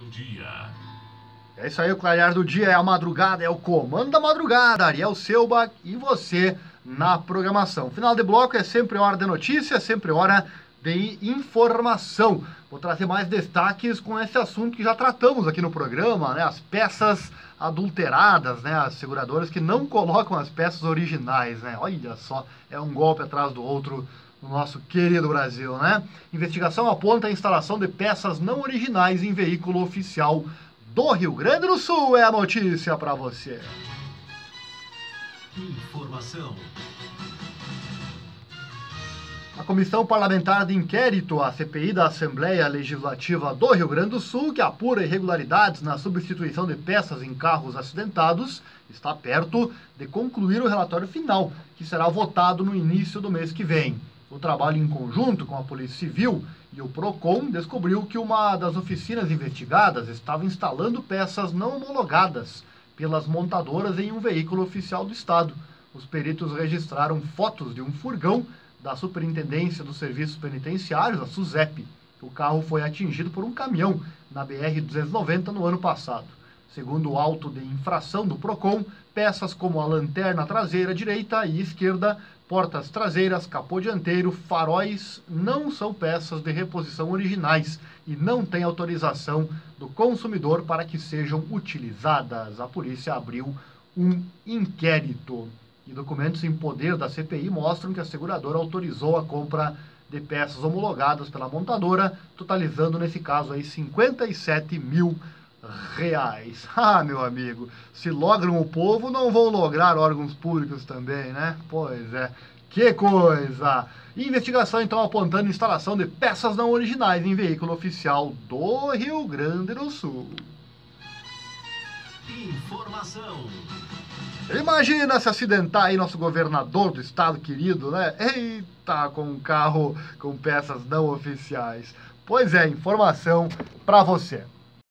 do dia. É isso aí, o clarear do dia é a madrugada, é o comando da madrugada. Ariel Selbach e você na programação. Final de bloco é sempre hora de notícia, sempre hora de informação. Vou trazer mais destaques com esse assunto que já tratamos aqui no programa, né? As peças adulteradas, né? As seguradoras que não colocam as peças originais, né? Olha só, é um golpe atrás do outro no nosso querido Brasil, né? Investigação aponta a instalação de peças não originais em veículo oficial do Rio Grande do Sul. É a notícia para você. Informação. A Comissão Parlamentar de Inquérito, a CPI da Assembleia Legislativa do Rio Grande do Sul, que apura irregularidades na substituição de peças em carros acidentados, está perto de concluir o relatório final, que será votado no início do mês que vem. O trabalho em conjunto com a Polícia Civil e o PROCON descobriu que uma das oficinas investigadas estava instalando peças não homologadas pelas montadoras em um veículo oficial do Estado. Os peritos registraram fotos de um furgão da Superintendência dos Serviços Penitenciários, a SUSEP. O carro foi atingido por um caminhão na BR-290 no ano passado. Segundo o auto de infração do PROCON, peças como a lanterna traseira direita e esquerda, portas traseiras, capô dianteiro, faróis não são peças de reposição originais e não têm autorização do consumidor para que sejam utilizadas. A polícia abriu um inquérito. E documentos em poder da CPI mostram que a seguradora autorizou a compra de peças homologadas pela montadora, totalizando nesse caso aí R$57 mil. Ah, meu amigo, se logram o povo, não vão lograr órgãos públicos também, né? Pois é, que coisa! Investigação então apontando instalação de peças não originais em veículo oficial do Rio Grande do Sul. Informação. Imagina se acidentar aí nosso governador do estado querido, né? Eita, com um carro com peças não oficiais. Pois é, informação para você.